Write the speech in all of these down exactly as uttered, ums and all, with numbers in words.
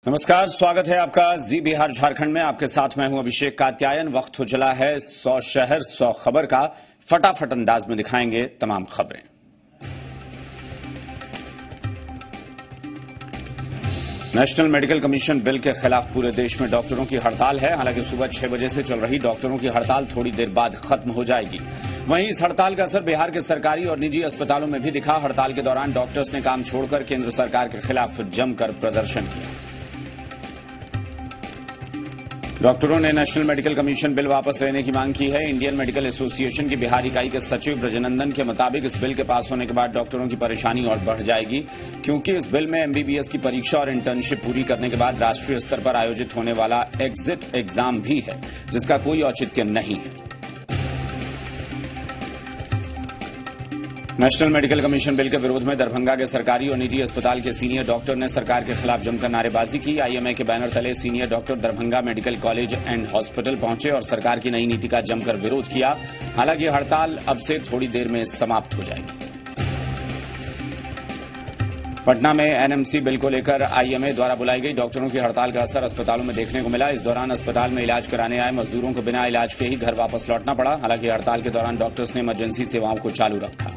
नमस्कार, स्वागत है आपका जी बिहार झारखंड में। आपके साथ मैं हूं अभिषेक कात्यायन। वक्त हो चला है सौ शहर सौ खबर का। फटाफट अंदाज में दिखाएंगे तमाम खबरें। नेशनल मेडिकल कमीशन बिल के खिलाफ पूरे देश में डॉक्टरों की हड़ताल है। हालांकि सुबह छह बजे से चल रही डॉक्टरों की हड़ताल थोड़ी देर बाद खत्म हो जाएगी। वहीं इस हड़ताल का असर बिहार के सरकारी और निजी अस्पतालों में भी दिखा। हड़ताल के दौरान डॉक्टर्स ने काम छोड़कर केंद्र सरकार के खिलाफ जमकर प्रदर्शन किया। डॉक्टरों ने नेशनल मेडिकल कमीशन बिल वापस लेने की मांग की है। इंडियन मेडिकल एसोसिएशन की बिहार इकाई के सचिव ब्रजनंदन के मुताबिक इस बिल के पास होने के बाद डॉक्टरों की परेशानी और बढ़ जाएगी, क्योंकि इस बिल में एमबीबीएस की परीक्षा और इंटर्नशिप पूरी करने के बाद राष्ट्रीय स्तर पर आयोजित होने वाला एग्जिट एग्जाम भी है, जिसका कोई औचित्य नहीं है। नेशनल मेडिकल कमीशन बिल के विरोध में दरभंगा के सरकारी और निजी अस्पताल के सीनियर डॉक्टर ने सरकार के खिलाफ जमकर नारेबाजी की। आईएमए के बैनर तले senior doctor Darbhanga medical college and hospital पहुंचे और सरकार की नई नीति का जमकर विरोध किया। हालांकि हड़ताल अब से थोड़ी देर में समाप्त हो जाएगी। पटना में एनएमसी बिल को लेकर आईएमए द्वारा बुलाई गई डॉक्टरों की हड़ताल का असर अस्पतालों में देखने को मिला। इस दौरान अस्पताल में इलाज कराने आए मजदूरों को बिना इलाज के ही घर वापस लौटना पड़ा। हालांकि हड़ताल के दौरान डॉक्टर्स ने इमरजेंसी सेवाओं को चालू रखा।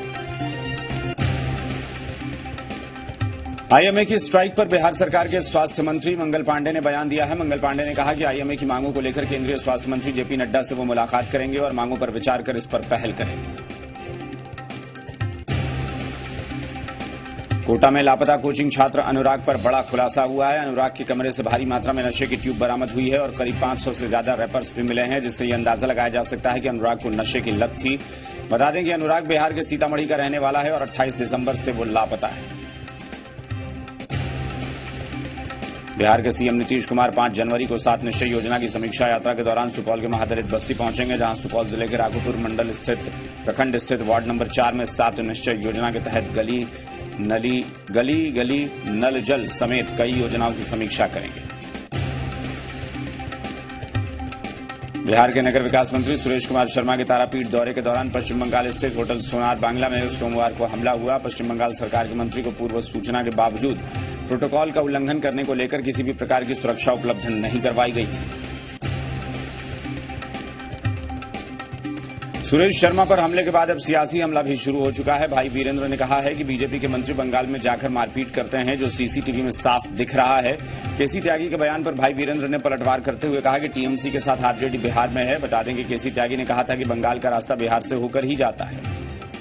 आईएमए की स्ट्राइक पर बिहार सरकार के स्वास्थ्य मंत्री मंगल पांडे ने बयान दिया है। मंगल पांडे ने कहा कि आईएमए की मांगों को लेकर केंद्रीय स्वास्थ्य मंत्री जेपी नड्डा से वो मुलाकात करेंगे और मांगों पर विचार कर इस पर पहल करेंगे। कोटा में लापता कोचिंग छात्र अनुराग पर बड़ा खुलासा हुआ है। अनुराग के कमरे से भारी मात्रा में नशे की ट्यूब बरामद हुई है और करीब पांच सौ से ज्यादा रैपर्स भी मिले हैं, जिससे यह अंदाजा लगाया जा सकता है कि अनुराग को नशे की लत थी। बता दें कि अनुराग बिहार के सीतामढ़ी का रहने वाला है और अट्ठाईस दिसंबर से वो लापता है। बिहार के सीएम नीतीश कुमार पांच जनवरी को सात निश्चय योजना की समीक्षा यात्रा के दौरान सुपौल के महादलित बस्ती पहुंचेंगे, जहां सुपौल जिले के राघोपुर मंडल स्थित प्रखंड स्थित वार्ड नंबर चार में सात निश्चय योजना के तहत गली नली गली गली नल जल समेत कई योजनाओं की समीक्षा करेंगे। बिहार के नगर विकास मंत्री सुरेश कुमार शर्मा के तारापीठ दौरे के दौरान पश्चिम बंगाल स्थित होटल सोनार बांग्ला में सोमवार को हमला हुआ। पश्चिम बंगाल सरकार के मंत्री को पूर्व सूचना के बावजूद प्रोटोकॉल का उल्लंघन करने को लेकर किसी भी प्रकार की सुरक्षा उपलब्ध नहीं करवाई गई थी। सुरेश शर्मा पर हमले के बाद अब सियासी हमला भी शुरू हो चुका है। भाई वीरेंद्र ने कहा है कि बीजेपी के मंत्री बंगाल में जाकर मारपीट करते हैं, जो सीसीटीवी में साफ दिख रहा है। केसी त्यागी के बयान पर भाई वीरेंद्र ने पलटवार करते हुए कहा कि टीएमसी के साथ आरजेडी बिहार में है। बता दें कि केसी त्यागी ने कहा था कि बंगाल का रास्ता बिहार से होकर ही जाता है।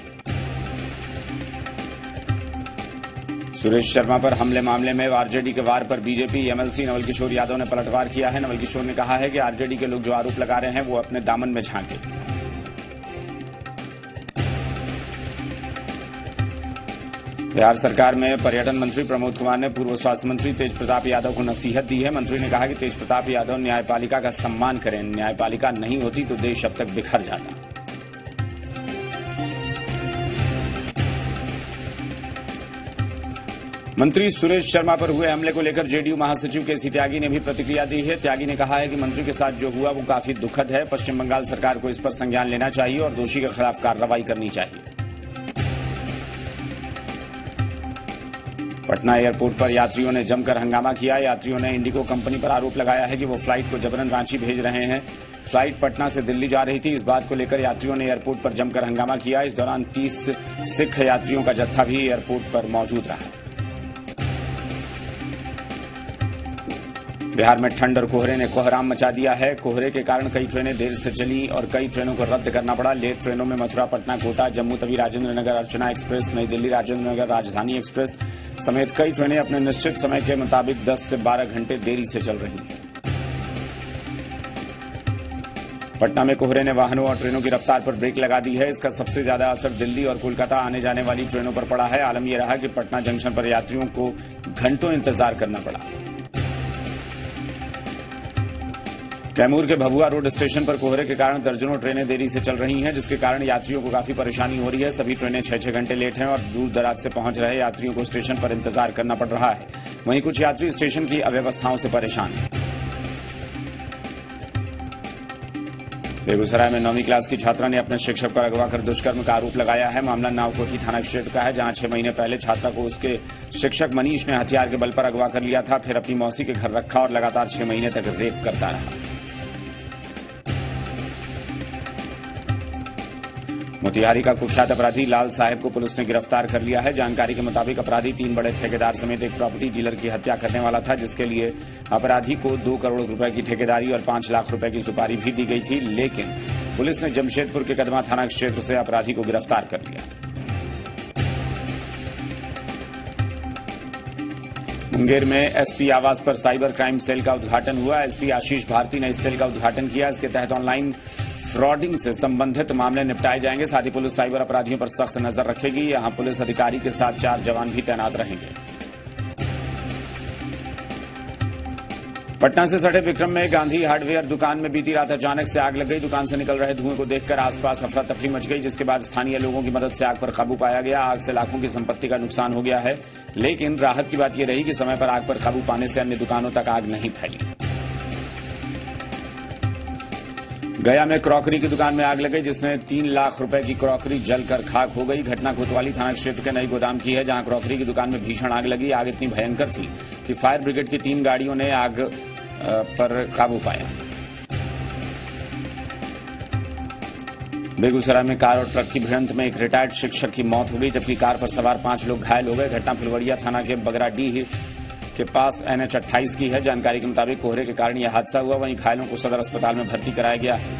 सुरेश शर्मा पर हमले मामले में आरजेडी के वार पर बीजेपी एमएलसी नवल किशोर यादव ने पलटवार किया है। नवल किशोर ने कहा है कि आरजेडी के लोग जो आरोप लगा रहे हैं वो अपने दामन में झांके। बिहार सरकार में पर्यटन मंत्री प्रमोद कुमार ने पूर्व स्वास्थ्य मंत्री तेज प्रताप यादव को नसीहत दी है। मंत्री ने कहा कि तेज प्रताप यादव न्यायपालिका का सम्मान करें। न्यायपालिका नहीं होती तो देश अब तक बिखर जाता। मंत्री सुरेश शर्मा पर हुए हमले को लेकर जेडीयू महासचिव केसी त्यागी ने भी प्रतिक्रिया दी है। त्यागी ने कहा है कि मंत्री के साथ जो हुआ वो काफी दुखद है। पश्चिम बंगाल सरकार को इस पर संज्ञान लेना चाहिए और दोषी के खिलाफ कार्रवाई करनी चाहिए। पटना एयरपोर्ट पर यात्रियों ने जमकर हंगामा किया। यात्रियों ने इंडिगो कंपनी पर आरोप लगाया है कि वो फ्लाइट को जबरन रांची भेज रहे हैं। फ्लाइट पटना से दिल्ली जा रही थी। इस बात को लेकर यात्रियों ने एयरपोर्ट पर जमकर हंगामा किया। इस दौरान तीस सिख यात्रियों का जत्था भी एयरपोर्ट पर मौजूद रहा। बिहार में ठंड और कोहरे ने कोहराम मचा दिया है। कोहरे के कारण कई ट्रेनें देर से चली और कई ट्रेनों को रद्द करना पड़ा। लेट ट्रेनों में मथुरा पटना कोटा, जम्मू तवी राजेंद्र नगर अर्चना एक्सप्रेस, नई दिल्ली राजेंद्र नगर राजधानी एक्सप्रेस समेत कई ट्रेनें अपने निश्चित समय के मुताबिक दस से बारह घंटे देरी से चल रही हैं। पटना में कोहरे ने वाहनों और ट्रेनों की रफ्तार पर ब्रेक लगा दी है। इसका सबसे ज्यादा असर दिल्ली और कोलकाता आने जाने वाली ट्रेनों पर पड़ा है। आलम यह रहा कि पटना जंक्शन पर यात्रियों को घंटों इंतजार करना पड़ा। कैमूर के भभुआ रोड स्टेशन पर कोहरे के कारण दर्जनों ट्रेनें देरी से चल रही हैं, जिसके कारण यात्रियों को काफी परेशानी हो रही है। सभी ट्रेनें छह छह घंटे लेट हैं और दूर दराज से पहुंच रहे यात्रियों को स्टेशन पर इंतजार करना पड़ रहा है। वहीं कुछ यात्री स्टेशन की अव्यवस्थाओं से परेशान हैं। बेगूसराय में नौवीं क्लास की छात्रा ने अपने शिक्षक पर अगवा कर दुष्कर्म का आरोप लगाया है। मामला नावकोठी थाना क्षेत्र का है, जहां छह महीने पहले छात्रा को उसके शिक्षक मनीष ने हथियार के बल पर अगवा कर लिया था, फिर अपनी मौसी के घर रखा और लगातार छह महीने तक रेप करता रहा। मोतिहारी का कुख्यात अपराधी लाल साहेब को पुलिस ने गिरफ्तार कर लिया है। जानकारी के मुताबिक अपराधी तीन बड़े ठेकेदार समेत एक प्रॉपर्टी डीलर की हत्या करने वाला था, जिसके लिए अपराधी को दो करोड़ रुपए की ठेकेदारी और पांच लाख रुपए की सुपारी भी दी गई थी, लेकिन पुलिस ने जमशेदपुर के कदमा थाना क्षेत्र से अपराधी को गिरफ्तार कर लिया। मुंगेर में एसपी आवास पर साइबर क्राइम सेल का उद्घाटन हुआ। एसपी आशीष भारती ने इस सेल का उद्घाटन किया। इसके तहत ऑनलाइन फ्रॉडिंग से संबंधित मामले निपटाए जाएंगे। साथ ही पुलिस साइबर अपराधियों पर सख्त नजर रखेगी। यहां पुलिस अधिकारी के साथ चार जवान भी तैनात रहेंगे। पटना से सटे विक्रम में गांधी हार्डवेयर दुकान में बीती रात अचानक से आग लग गई। दुकान से निकल रहे धुएं को देखकर आसपास अफरा तफरी मच गई, जिसके बाद स्थानीय लोगों की मदद से आग पर काबू पाया गया। आग से लाखों की संपत्ति का नुकसान हो गया है, लेकिन राहत की बात यह रही कि समय पर आग पर काबू पाने से अन्य दुकानों तक आग नहीं फैली। गया में क्रॉकरी की दुकान में आग लग गई, जिसमें तीन लाख रुपए की क्रॉकरी जलकर खाक हो गई। घटना कोतवाली थाना क्षेत्र के नई गोदाम की है, जहां क्रॉकरी की दुकान में भीषण आग लगी। आग इतनी भयंकर थी कि फायर ब्रिगेड की तीन गाड़ियों ने आग पर काबू पाया। बेगूसराय में कार और ट्रक की भिड़ंत में एक रिटायर्ड शिक्षक की मौत हो गई, जबकि कार पर सवार पांच लोग घायल हो गए। घटना फुलवड़िया थाना के बगराडीह के पास एन एच अट्ठाईस की है। जानकारी के मुताबिक कोहरे के कारण यह हादसा हुआ। वहीं घायलों को सदर अस्पताल में भर्ती कराया गया है।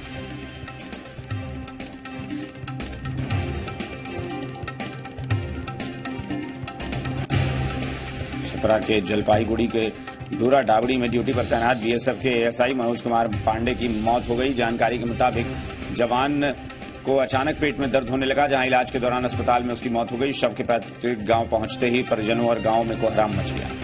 छपरा के जलपाईगुड़ी के डूरा डाबड़ी में ड्यूटी पर तैनात बीएसएफ के एएसआई मनोज कुमार पांडे की मौत हो गई। जानकारी के मुताबिक जवान को अचानक पेट में दर्द होने लगा, जहां इलाज के दौरान अस्पताल में उसकी मौत हो गई। शव के पैतृक गांव पहुंचते ही परिजनों और गांव में कोहराम मच गया।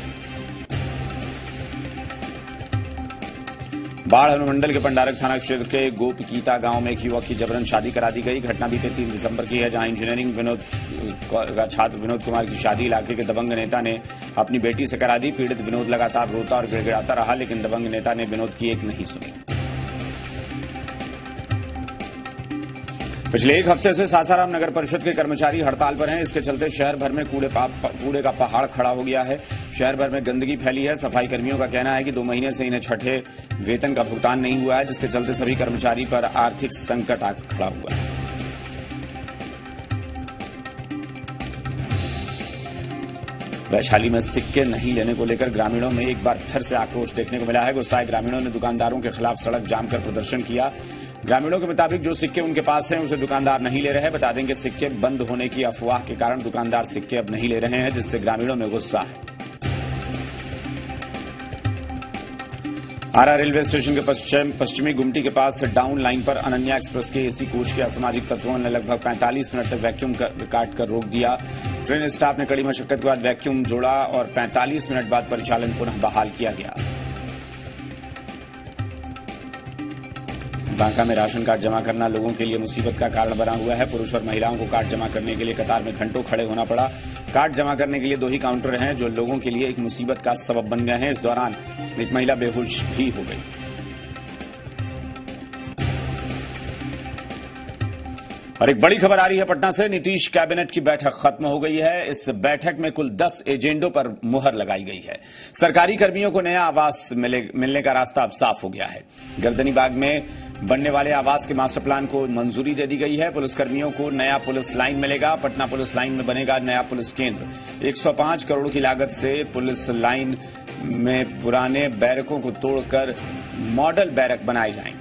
बाढ़ अनुमंडल के पंडारक थाना क्षेत्र के गोपकीता गांव में एक युवक की जबरन शादी करा दी गई। घटना बीते तीन दिसंबर की है, जहां इंजीनियरिंग विनोद का छात्र विनोद कुमार की शादी इलाके के दबंग नेता ने अपनी बेटी से करा दी। पीड़ित विनोद लगातार रोता और गिड़गिड़ाता रहा, लेकिन दबंग नेता ने विनोद की एक नहीं सुनी। पिछले एक हफ्ते से सासाराम नगर परिषद के कर्मचारी हड़ताल पर हैं। इसके चलते शहर भर में कूड़े कूड़े का पहाड़ खड़ा हो गया है। शहर भर में गंदगी फैली है। सफाई कर्मियों का कहना है कि दो महीने से इन्हें छठे वेतन का भुगतान नहीं हुआ है, जिसके चलते सभी कर्मचारी पर आर्थिक संकट आ खड़ा हुआ है। वैशाली में सिक्के नहीं लेने को लेकर ग्रामीणों में एक बार फिर से आक्रोश देखने को मिला है। गुस्साए ग्रामीणों ने दुकानदारों के खिलाफ सड़क जाम कर प्रदर्शन किया। ग्रामीणों के मुताबिक जो सिक्के उनके पास हैं उसे दुकानदार नहीं ले रहे हैं। बता दें कि सिक्के बंद होने की अफवाह के कारण दुकानदार सिक्के अब नहीं ले रहे हैं, जिससे ग्रामीणों में गुस्सा है। आरा रेलवे स्टेशन के पश्चिम पश्चिमी गुमटी के पास डाउन लाइन पर अनन्या एक्सप्रेस के एसी कोच के असामाजिक तत्वों ने लगभग पैंतालीस मिनट तक वैक्यूम काट कर रोक दिया। ट्रेन स्टाफ ने कड़ी मशक्कत के बाद वैक्यूम जोड़ा और पैंतालीस मिनट बाद परिचालन पुनः बहाल किया गया। बांका में राशन कार्ड जमा करना लोगों के लिए मुसीबत का कारण बना हुआ है। पुरुष और महिलाओं को कार्ड जमा करने के लिए कतार में घंटों खड़े होना पड़ा। कार्ड जमा करने के लिए दो ही काउंटर हैं, जो लोगों के लिए एक मुसीबत का सबब बन गए हैं। इस दौरान एक महिला बेहोश भी हो गई। और एक बड़ी खबर आ रही है पटना से। नीतीश कैबिनेट की बैठक खत्म हो गई है। इस बैठक में कुल दस एजेंडों पर मुहर लगाई गई है। सरकारी कर्मियों को नया आवास मिले, मिलने का रास्ता अब साफ हो गया है। गर्दनीबाग में बनने वाले आवास के मास्टर प्लान को मंजूरी दे दी गई है। पुलिसकर्मियों को नया पुलिस लाइन मिलेगा। पटना पुलिस लाइन में बनेगा नया पुलिस केंद्र। एक सौ पांच करोड़ की लागत से पुलिस लाइन में पुराने बैरकों को तोड़कर मॉडल बैरक बनाए जाएंगे।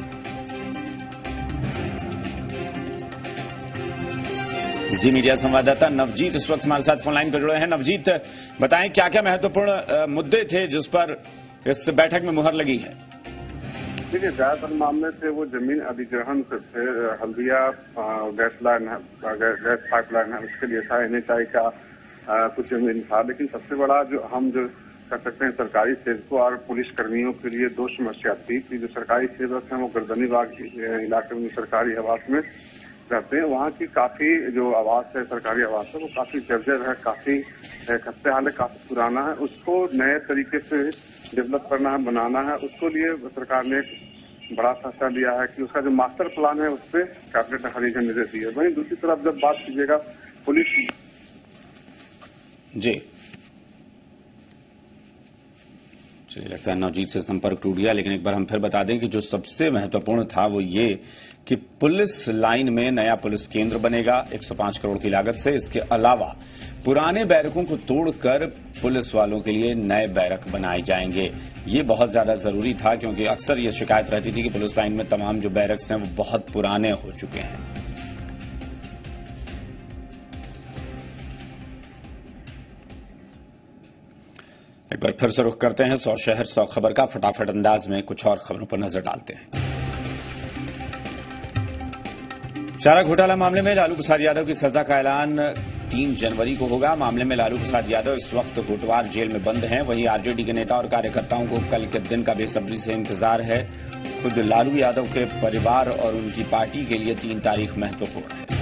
जी मीडिया संवाददाता नवजीत इस वक्त हमारे साथ फोनलाइन पर जुड़े हैं। नवजीत, बताएं क्या क्या महत्वपूर्ण मुद्दे थे जिस पर इस बैठक में मुहर लगी है? देखिए, ज्यादातर मामले थे वो जमीन अधिग्रहण से थे। हल्दिया गैस लाइन है, गैस पाइपलाइन है, उसके लिए था। एनएचआई का आ, कुछ जमीन था। लेकिन सबसे बड़ा जो हम जो कर सकते हैं, सरकारी सेवकों और पुलिस कर्मियों के लिए दो समस्या थी कि जो सरकारी सेवक हैं वो गर्दनीबाग इलाके में सरकारी आवास में रहते हैं। वहाँ की काफी जो आवास है, सरकारी आवास है, वो काफी जर्जर है, काफी खस्ते हाल है, काफी पुराना है। उसको नए तरीके से डेवलप करना है, बनाना है। उसको लिए सरकार ने बड़ा फैसला लिया है कि उसका जो मास्टर प्लान है उस पर कैबिनेट ने हरी झंडी दे दी है। वहीं दूसरी तरफ जब बात कीजिएगा पुलिस जी चलिए, लगता है नवजीत से संपर्क टूट गया, लेकिन एक बार हम फिर बता दें कि जो सबसे महत्वपूर्ण था वो ये कि पुलिस लाइन में नया पुलिस केंद्र बनेगा एक सौ पाँच करोड़ की लागत से। इसके अलावा पुराने बैरकों को तोड़कर पुलिस वालों के लिए नए बैरक बनाए जाएंगे। ये बहुत ज्यादा जरूरी था, क्योंकि अक्सर ये शिकायत रहती थी कि पुलिस लाइन में तमाम जो बैरक्स हैं वो बहुत पुराने हो चुके हैं। एक बार फिर से रुख करते हैं सौ शहर सौ खबर का। फटाफट अंदाज में कुछ और खबरों पर नजर डालते हैं। चारा घोटाला मामले में लालू प्रसाद यादव की सजा का ऐलान तीन जनवरी को होगा। मामले में लालू प्रसाद यादव इस वक्त होटवार जेल में बंद हैं। वहीं आरजेडी के नेता और कार्यकर्ताओं को कल के दिन का बेसब्री से इंतजार है। खुद लालू यादव के परिवार और उनकी पार्टी के लिए तीन तारीख महत्वपूर्ण है।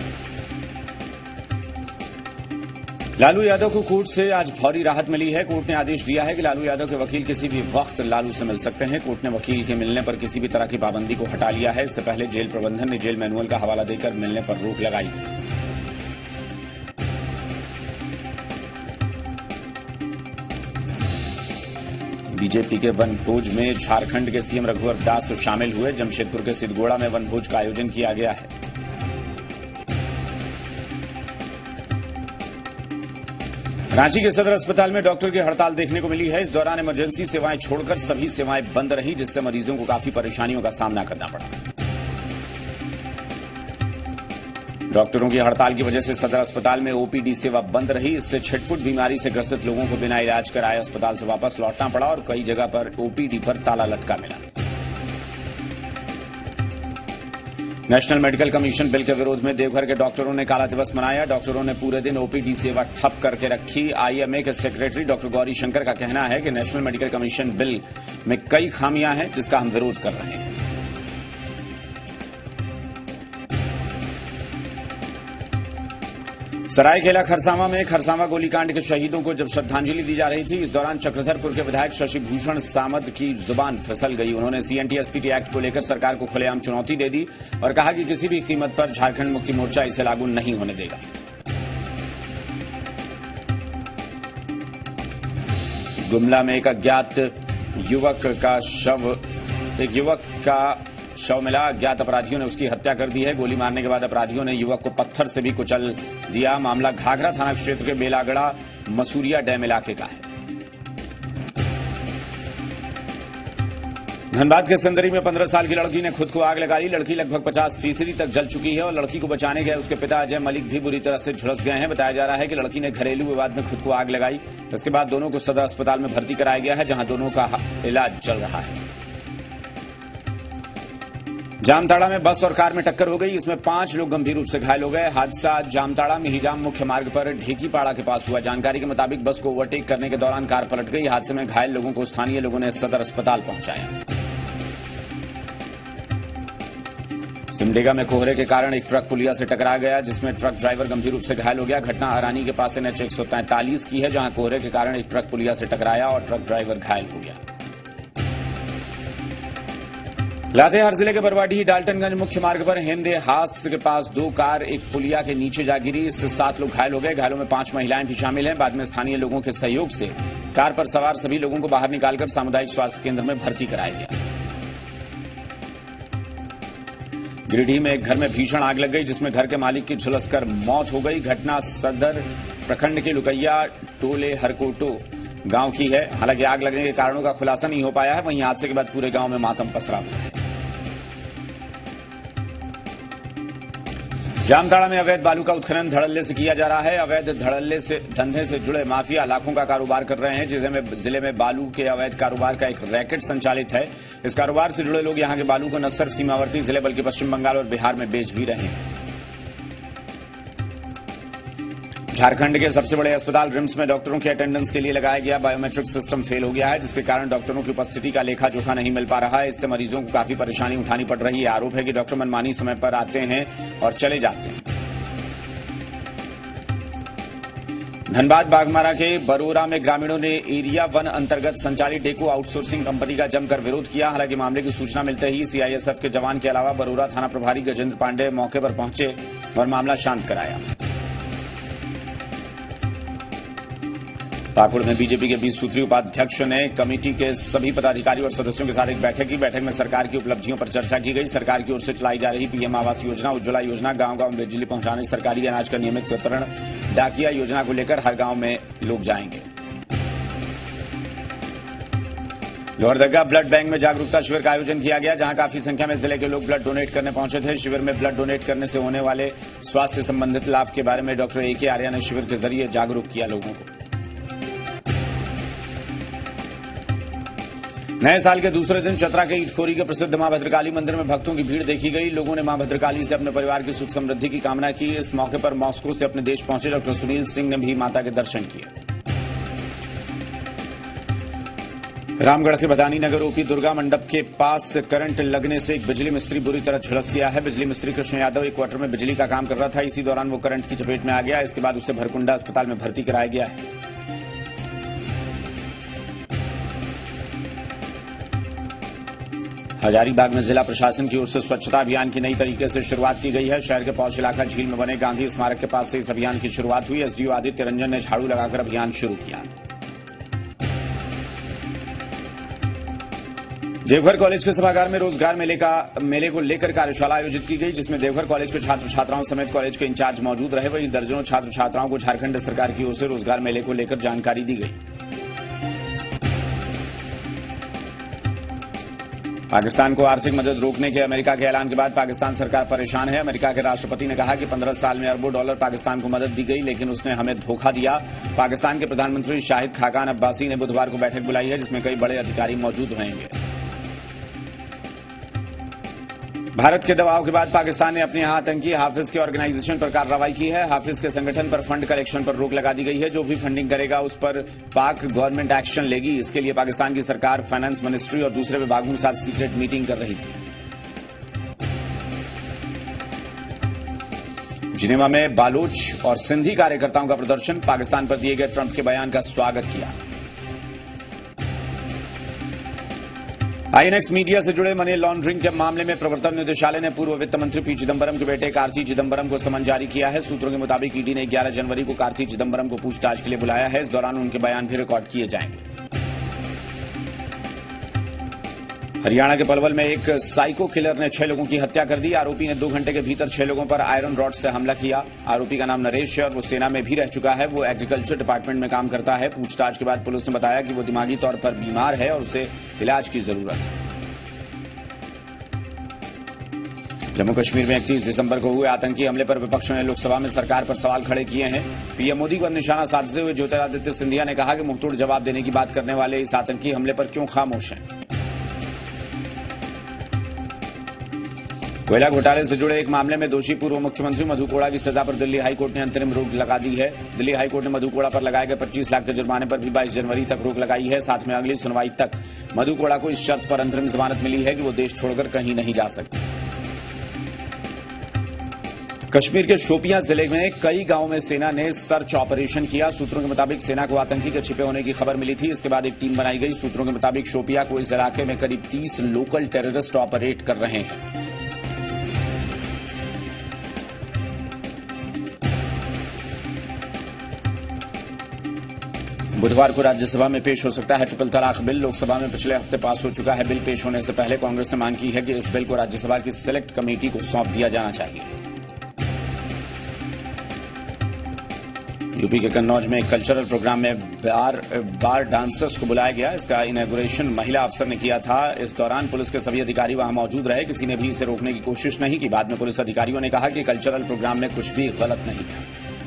लालू यादव को कोर्ट से आज फौरी राहत मिली है। कोर्ट ने आदेश दिया है कि लालू यादव के वकील किसी भी वक्त लालू से मिल सकते हैं। कोर्ट ने वकील के मिलने पर किसी भी तरह की पाबंदी को हटा लिया है। इससे पहले जेल प्रबंधन ने जेल मैनुअल का हवाला देकर मिलने पर रोक लगाई। बीजेपी के वनभोज में झारखंड के सीएम रघुवर दास शामिल हुए। जमशेदपुर के सिद्धगोड़ा में वनभोज का आयोजन किया गया है। रांची के सदर अस्पताल में डॉक्टर की हड़ताल देखने को मिली है। इस दौरान इमरजेंसी सेवाएं छोड़कर सभी सेवाएं बंद रही, जिससे मरीजों को काफी परेशानियों का सामना करना पड़ा। डॉक्टरों की हड़ताल की वजह से सदर अस्पताल में ओपीडी सेवा बंद रही। इससे छिटपुट बीमारी से ग्रसित लोगों को बिना इलाज कराए अस्पताल से वापस लौटना पड़ा और कई जगह पर ओपीडी पर ताला लटका मिला। नेशनल मेडिकल कमीशन बिल के विरोध में देवघर के डॉक्टरों ने काला दिवस मनाया। डॉक्टरों ने पूरे दिन ओपीडी सेवा ठप करके रखी। आईएमए के सेक्रेटरी डॉक्टर गौरी शंकर का कहना है कि नेशनल मेडिकल कमीशन बिल में कई खामियां हैं, जिसका हम विरोध कर रहे हैं। सरायकेला खरसावां में खरसावां गोलीकांड के शहीदों को जब श्रद्धांजलि दी जा रही थी, इस दौरान चक्रधरपुर के विधायक शशि भूषण सामंत की जुबान फिसल गई। उन्होंने सीएनटी-एसपीटी एक्ट को लेकर सरकार को खुलेआम चुनौती दे दी और कहा कि किसी भी कीमत पर झारखंड मुक्ति मोर्चा इसे लागू नहीं होने देगा। गुमला में एक अज्ञात युवक का शव एक युवक का शव मिला। अज्ञात अपराधियों ने उसकी हत्या कर दी है। गोली मारने के बाद अपराधियों ने युवक को पत्थर से भी कुचल दिया। मामला घाघरा थाना क्षेत्र के बेलागड़ा मसूरिया डैम इलाके का है। धनबाद के संदरी में पंद्रह साल की लड़की ने खुद को आग लगाई। लड़की लगभग पचास फीसदी तक जल चुकी है और लड़की को बचाने गए उसके पिता अजय मलिक भी बुरी तरह से झुलस गए हैं। बताया जा रहा है कि लड़की ने घरेलू विवाद में खुद को आग लगाई। इसके बाद दोनों को सदर अस्पताल में भर्ती कराया गया है, जहां दोनों का इलाज चल रहा है। जामताड़ा में बस और कार में टक्कर हो गई। इसमें पांच लोग गंभीर रूप से घायल हो गए। हादसा जामताड़ा में हिजाम मुख्य मार्ग पर ढेकीपाड़ा के पास हुआ। जानकारी के मुताबिक बस को ओवरटेक करने के दौरान कार पलट गई। हादसे में घायल लोगों को स्थानीय लोगों ने सदर अस्पताल पहुंचाया। सिमडेगा में कोहरे के कारण एक ट्रक पुलिया से टकरा गया, जिसमें ट्रक ड्राइवर गंभीर रूप से घायल हो गया। घटना अरानी के पास एनएच एक सौ तैंतालीस की है, जहां कोहरे के कारण एक ट्रक पुलिया से टकराया और ट्रक ड्राइवर घायल हो गया। लातेहार जिले के बरवाडीह डाल्टनगंज मुख्य मार्ग पर हेंदे हास के पास दो कार एक पुलिया के नीचे जा गिरी। इससे सात लोग घायल हो गए। घायलों में पांच महिलाएं भी शामिल हैं। बाद में स्थानीय लोगों के सहयोग से कार पर सवार सभी लोगों को बाहर निकालकर सामुदायिक स्वास्थ्य केंद्र में भर्ती कराया गया। गिरिडीह में एक घर में भीषण आग लग गई, जिसमें घर के मालिक की झुलसकर मौत हो गई। घटना सदर प्रखंड के लुकैया टोले हरकोटो गांव की है। हालांकि आग लगने के कारणों का खुलासा नहीं हो पाया है। वहीं हादसे के बाद पूरे गांव में मातम पसरा हुआ है। जामताड़ा में अवैध बालू का उत्खनन धड़ल्ले से किया जा रहा है। अवैध धड़ल्ले से धंधे से जुड़े माफिया लाखों का कारोबार कर रहे हैं। जिले में जिले में बालू के अवैध कारोबार का एक रैकेट संचालित है। इस कारोबार से जुड़े लोग यहां के बालू को न सिर्फ सीमावर्ती जिले बल्कि पश्चिम बंगाल और बिहार में बेच भी रहे हैं। झारखंड के सबसे बड़े अस्पताल रिम्स में डॉक्टरों के अटेंडेंस के लिए लगाया गया बायोमेट्रिक सिस्टम फेल हो गया है, जिसके कारण डॉक्टरों की उपस्थिति का लेखा जोखा नहीं मिल पा रहा है। इससे मरीजों को काफी परेशानी उठानी पड़ रही है। आरोप है कि डॉक्टर मनमानी समय पर आते हैं और चले जाते हैं। धनबाद बाघमारा के बरोरा में ग्रामीणों ने एरिया वन अंतर्गत संचालित डेको आउटसोर्सिंग कंपनी का जमकर विरोध किया। हालांकि मामले की सूचना मिलते ही सीआईएसएफ के जवान के अलावा बरोरा थाना प्रभारी गजेंद्र पांडे मौके पर पहुंचे और मामला शांत कराया। पाकुड़ में बीजेपी के बीस सूत्री उपाध्यक्ष ने कमेटी के सभी पदाधिकारियों और सदस्यों के साथ एक बैठक की। बैठक में सरकार की उपलब्धियों पर चर्चा की गई। सरकार की ओर से चलाई जा रही पीएम आवास योजना, उज्ज्वला योजना, गांव गांव में बिजली पहुंचाने, सरकारी अनाज का नियमित वितरण, डाकिया योजना को लेकर हर गांव में लोग जाएंगे। लोहरदगा ब्लड बैंक में जागरूकता शिविर का आयोजन किया गया, जहां काफी संख्या में जिले के लोग ब्लड डोनेट करने पहुंचे थे। शिविर में ब्लड डोनेट करने से होने वाले स्वास्थ्य से संबंधित लाभ के बारे में डॉक्टर ए के आर्या ने शिविर के जरिए जागरूक किया लोगों को। नए साल के दूसरे दिन चतरा के ईटखोरी के प्रसिद्ध मां भद्रकाली मंदिर में भक्तों की भीड़ देखी गई। लोगों ने मां भद्रकाली से अपने परिवार की सुख समृद्धि की कामना की। इस मौके पर मॉस्को से अपने देश पहुंचे डॉक्टर सुनील सिंह ने भी माता के दर्शन किए। रामगढ़ के भदानी नगर ओपी दुर्गा मंडप के पास करंट लगने से एक बिजली मिस्त्री बुरी तरह झुलस गया है। बिजली मिस्त्री कृष्ण यादव एक क्वार्टर में बिजली का काम कर रहा था। इसी दौरान वो करंट की चपेट में आ गया। इसके बाद उसे भरकुंडा अस्पताल में भर्ती कराया गया है। हजारीबाग में जिला प्रशासन की ओर से स्वच्छता अभियान की नई तरीके से शुरुआत की गई है। शहर के पौष इलाका झील में बने गांधी स्मारक के पास से इस अभियान की शुरुआत हुई। एसडीओ आदित्य रंजन ने झाड़ू लगाकर अभियान शुरू किया। देवघर कॉलेज के सभागार में रोजगार मेले का मेले को लेकर कार्यशाला आयोजित की गई, जिसमें देवघर कॉलेज के छात्र छात्राओं समेत कॉलेज के इंचार्ज मौजूद रहे। वहीं दर्जनों छात्र छात्राओं को झारखंड सरकार की ओर से रोजगार मेले को लेकर जानकारी दी गई। पाकिस्तान को आर्थिक मदद रोकने के अमेरिका के ऐलान के बाद पाकिस्तान सरकार परेशान है। अमेरिका के राष्ट्रपति ने कहा कि पंद्रह साल में अरबों डॉलर पाकिस्तान को मदद दी गई, लेकिन उसने हमें धोखा दिया। पाकिस्तान के प्रधानमंत्री शाहिद खाकान अब्बासी ने बुधवार को बैठक बुलाई है, जिसमें कई बड़े अधिकारी मौजूद रहेंगे। भारत के दबाव के बाद पाकिस्तान ने अपने यहां आतंकी हाफिज के ऑर्गेनाइजेशन पर कार्रवाई की है। हाफिज के संगठन पर फंड कलेक्शन पर रोक लगा दी गई है। जो भी फंडिंग करेगा उस पर पाक गवर्नमेंट एक्शन लेगी। इसके लिए पाकिस्तान की सरकार, फाइनेंस मिनिस्ट्री और दूसरे विभागों के साथ सीक्रेट मीटिंग कर रही थी। जिनेवा में बालोच और सिंधी कार्यकर्ताओं का प्रदर्शन, पाकिस्तान पर दिए गए ट्रंप के बयान का स्वागत किया। आईएनएक्स मीडिया से जुड़े मनी लॉन्ड्रिंग के मामले में प्रवर्तन निदेशालय ने पूर्व वित्त मंत्री पी चिदम्बरम के बेटे कार्ति चिदम्बरम को समन जारी किया है। सूत्रों के मुताबिक ईडी ने ग्यारह जनवरी को कार्ति चिदम्बरम को पूछताछ के लिए बुलाया है। इस दौरान उनके बयान भी रिकॉर्ड किए जाएंगे। हरियाणा के पलवल में एक साइको किलर ने छह लोगों की हत्या कर दी। आरोपी ने दो घंटे के भीतर छह लोगों पर आयरन रॉड से हमला किया। आरोपी का नाम नरेश है और वो सेना में भी रह चुका है। वो एग्रीकल्चर डिपार्टमेंट में काम करता है। पूछताछ के बाद पुलिस ने बताया कि वो दिमागी तौर पर बीमार है और उसे इलाज की जरूरत है। जम्मू कश्मीर में इकतीस दिसंबर को हुए आतंकी हमले पर विपक्ष ने लोकसभा में सरकार पर सवाल खड़े किए हैं। पीएम मोदी को निशाना साधते हुए ज्योतिरादित्य सिंधिया ने कहा कि मुंहतोड़ जवाब देने की बात करने वाले इस आतंकी हमले पर क्यों खामोश हैं। कोयला घोटाले से जुड़े एक मामले में दोषी पूर्व मुख्यमंत्री मधु कोड़ा की सजा पर दिल्ली हाईकोर्ट ने अंतरिम रोक लगा दी है। दिल्ली हाईकोर्ट ने मधु कोड़ा पर लगाए गए पच्चीस लाख के जुर्माने पर भी बाईस जनवरी तक रोक लगाई है। साथ में अगली सुनवाई तक मधु कोड़ा को इस शर्त पर अंतरिम जमानत मिली है कि वो देश छोड़कर कहीं नहीं जा सकते। कश्मीर के शोपियां जिले में कई गांवों में सेना ने सर्च ऑपरेशन किया। सूत्रों के मुताबिक सेना को आतंकी के छिपे होने की खबर मिली थी। इसके बाद एक टीम बनाई गई। सूत्रों के मुताबिक शोपिया को इस इलाके में करीब तीस लोकल टेररिस्ट ऑपरेट कर रहे हैं। बुधवार को राज्यसभा में पेश हो सकता है ट्रिपल तलाक बिल। लोकसभा में पिछले हफ्ते पास हो चुका है। बिल पेश होने से पहले कांग्रेस ने मांग की है कि इस बिल को राज्यसभा की सिलेक्ट कमेटी को सौंप दिया जाना चाहिए। यूपी के कन्नौज में एक कल्चरल प्रोग्राम में बार बार डांसर्स को बुलाया गया। इसका इनॉग्रेशन महिला अफसर ने किया था। इस दौरान पुलिस के सभी अधिकारी वहां मौजूद रहे। किसी ने भी इसे रोकने की कोशिश नहीं की। बाद में पुलिस अधिकारियों ने कहा कि कल्चरल प्रोग्राम में कुछ भी गलत नहीं था।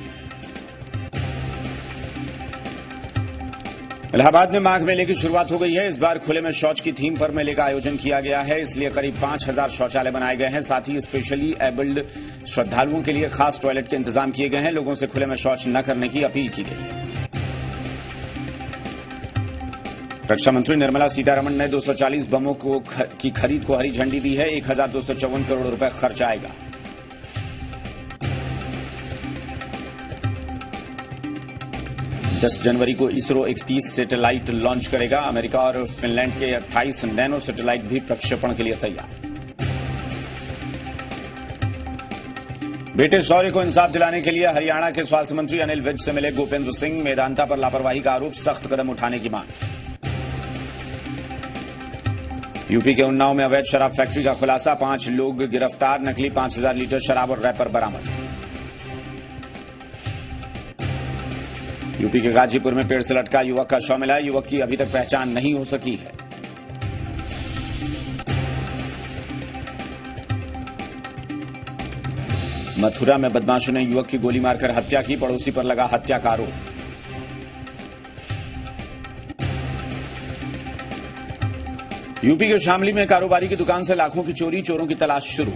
इलाहाबाद में माघ मेले की शुरुआत हो गई है। इस बार खुले में शौच की थीम पर मेले का आयोजन किया गया है। इसलिए करीब पांच हजार शौचालय बनाए गए हैं। साथ ही स्पेशली एबल्ड श्रद्धालुओं के लिए खास टॉयलेट के इंतजाम किए गए हैं। लोगों से खुले में शौच न करने की अपील की गई है। रक्षा मंत्री निर्मला सीतारमण ने दो सौ चालीस बमों को की खरीद को हरी झंडी दी है। एक हजार दो सौ चौवन करोड़ रुपए खर्च आएगा। दस जनवरी को इसरो इकतीस सैटेलाइट लॉन्च करेगा। अमेरिका और फिनलैंड के अट्ठाईस नैनो सैटेलाइट भी प्रक्षेपण के लिए तैयार। बेटे शौर्य को इंसाफ दिलाने के लिए हरियाणा के स्वास्थ्य मंत्री अनिल विज से मिले गोपेंद्र सिंह। मेदांता पर लापरवाही का आरोप, सख्त कदम उठाने की मांग। यूपी के उन्नाव में अवैध शराब फैक्ट्री का खुलासा, पांच लोग गिरफ्तार, नकली पांच हजार लीटर शराब और रैपर बरामद। यूपी के गाजीपुर में पेड़ से लटका युवक का शव मिला, युवक की अभी तक पहचान नहीं हो सकी है। मथुरा में बदमाशों ने युवक की गोली मारकर हत्या की, पड़ोसी पर लगा हत्या का आरोप। यूपी के शामली में कारोबारी की दुकान से लाखों की चोरी, चोरों की तलाश शुरू।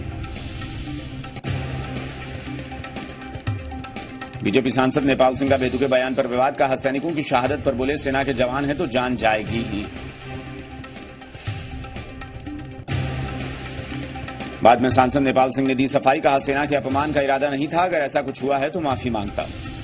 बीजेपी सांसद नेपाल सिंह का बेतुके बयान पर विवाद, कहा सैनिकों की शहादत पर बोले सेना के जवान हैं तो जान जाएगी ही। बाद में सांसद नेपाल सिंह ने दी सफाई, कहा सेना के अपमान का इरादा नहीं था, अगर ऐसा कुछ हुआ है तो माफी मांगता हूं।